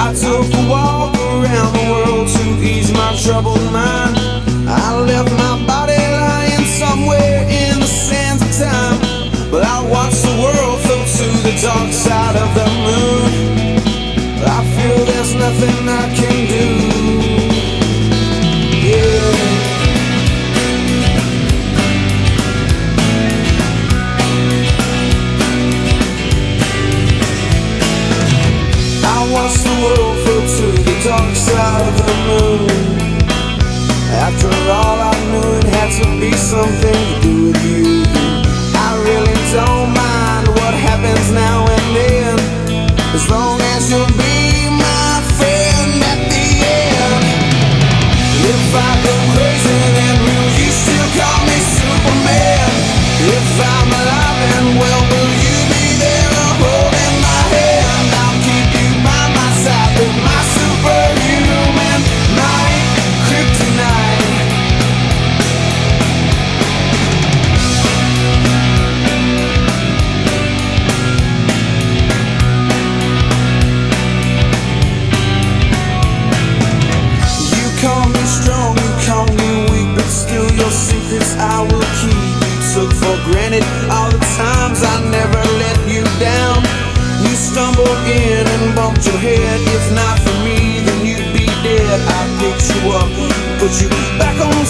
I took a walk around the world to ease my troubled mind. I left my body lying somewhere in the sands of time, but I watched the world float to the dark side of the moon. I feel there's nothing I can do. Yeah. I watched the world float to the dark side of the moon. After all, I knew it had to be something to do with you. I really don't mind what happens now and then, as long as you'll be my friend at the end. If I go crazy, then will you still call me Superman? If I'm alive and well, will you be there holding my hand? I'll keep you by my side with my superhuman might, kryptonite. You call me strong, you call me weak, but still your secrets I will keep. You took for granted all the times I never let you down. You stumbled in and bumped your head. If not for me, then you'd be dead. I picked you up, put you back on